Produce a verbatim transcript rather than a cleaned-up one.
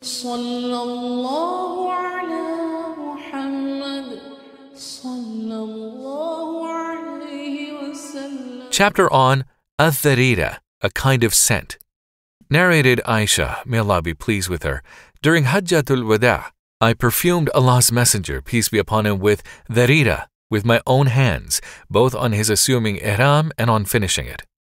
Sallallahu ala Muhammad. Sallallahu alayhi wa sallam. Chapter on Adh-Dharira, a kind of scent. Narrated Aisha, may Allah be pleased with her, during Hajjatul Wada, I perfumed Allah's Messenger, peace be upon him, with Dharira, with my own hands, both on his assuming ihram and on finishing it.